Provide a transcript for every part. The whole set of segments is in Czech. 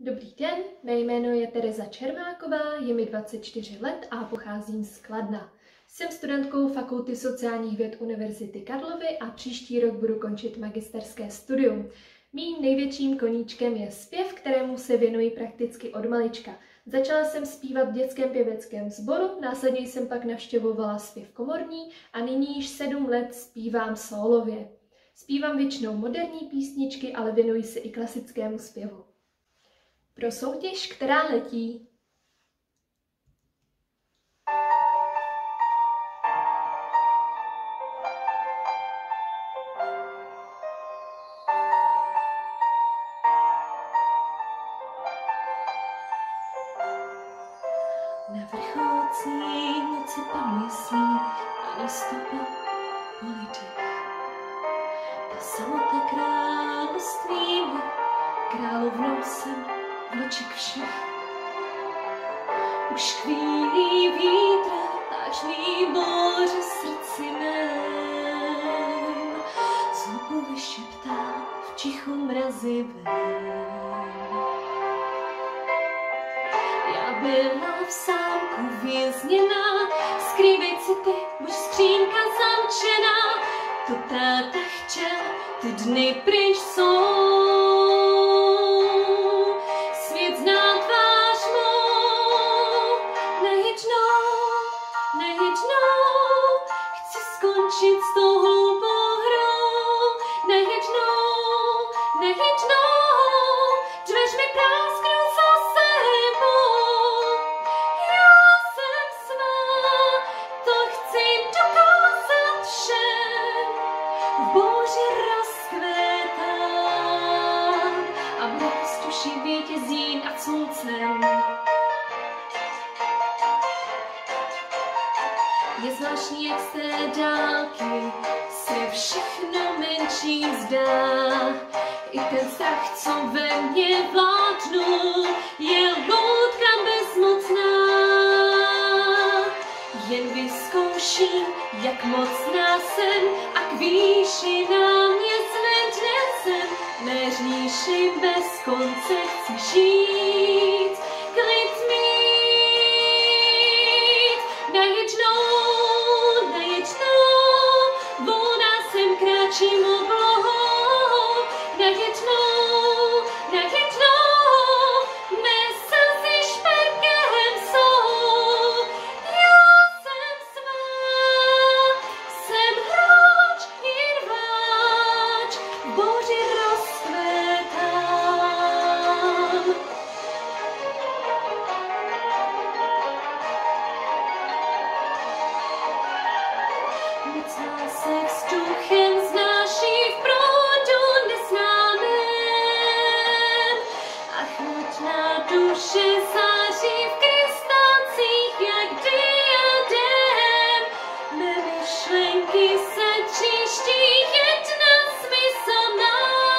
Dobrý den, mé jméno je Tereza Čermáková, je mi 24 let a pocházím z Kladna. Jsem studentkou Fakulty sociálních věd Univerzity Karlovy a příští rok budu končit magisterské studium. Mým největším koníčkem je zpěv, kterému se věnuji prakticky od malička. Začala jsem zpívat v dětském pěveckém sboru, následně jsem pak navštěvovala zpěv komorní a nyní již 7 let zpívám sólově. Zpívám většinou moderní písničky, ale věnuji se i klasickému zpěvu. Pro soutěž, která letí. Na vrcholcí noci panuje sníh, ani stopa politik. Ta samota království, královnou jsem v očích všech. Už chvílí vítr, vážný bouře srdci mém, znovu vyšeptá v tichu mrazivém. Já byla v zámku vězněná, skrývej si ty, buď skřínka zamčená. To táta chtěl, ty dny pryč jsou. Svět zná tvář mou, nejednou, chci skončit s tou hloupou hrou. Nejednou, dveřmi prásknou za sebou. Já jsem svá, to chci dokázat všem. V bouři rozkvétám a moc tuší vítězí nad sluncem. Je zvláštní, jak z té dálky se všechno menší zdá. I ten strach, co ve mně vládnul, je loutka bezmocná. Jen vyzkouším, jak mocná jsem a k výšinám mě zvedne. Mé říši bez konce chci žít, klid mít. Nejednou, volná jsem, kráčím oblohou. Nejednou, mé slzy šperkem jsou. Já jsem svá, jsem hráč i rváč, v bouři rozkvétám. Mocná se vzduchem znáší v proudu neznámém a chutná duše září v krystalcích jak diadém. Mé myšlenky se tříští, jedna smyslná.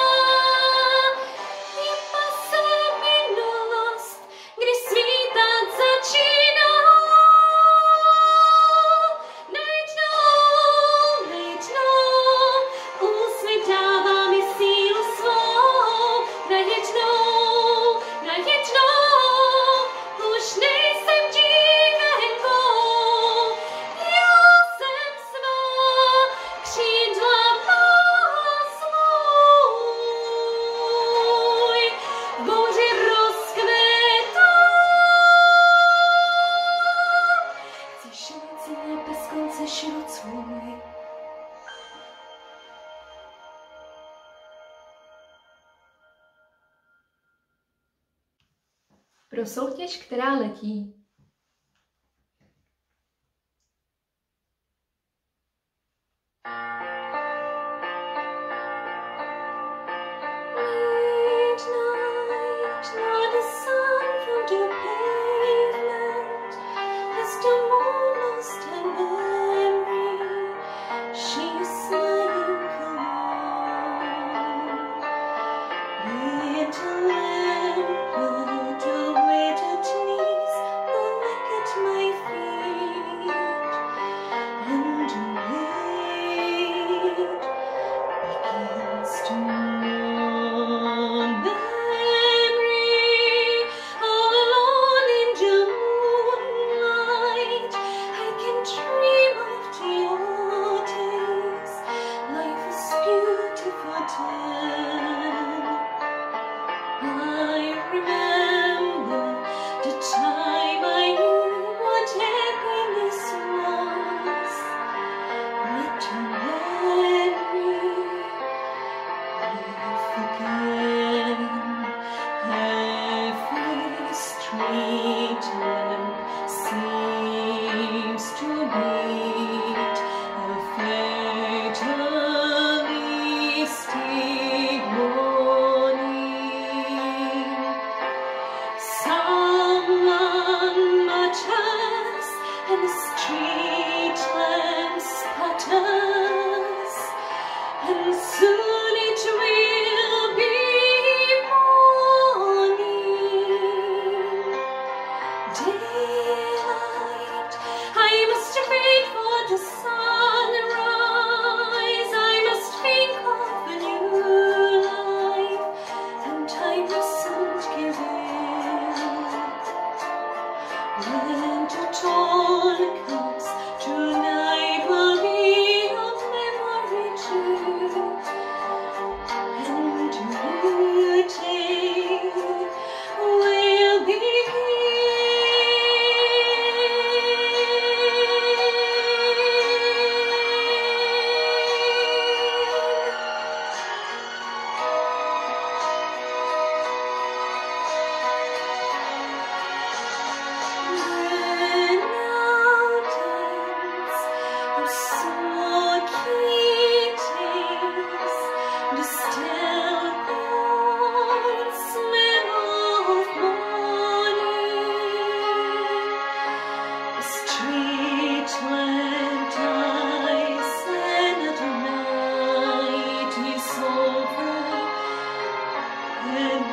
Je pasé minulost, kdy svítat začíná. Nejednou, úsvit dává mi sílu svou. Nejednou, už nejsem dívenkou. Já jsem svá, křídla má svůj, v bouři rozkvétám. Chci šílit si bez konce život svůj. Pro soutěž, která letí. Midnight, not the sun from the pavement, as the moon lost her memory, she is smiling alone. Little lamp, put away the tears, the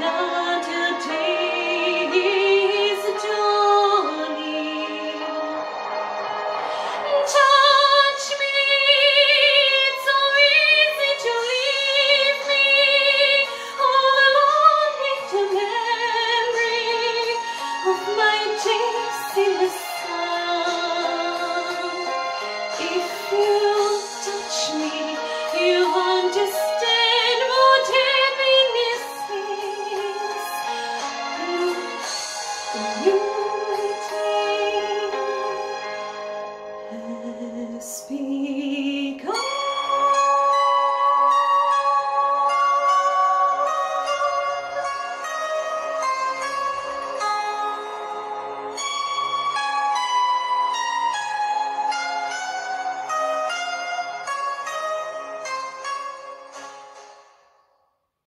nás.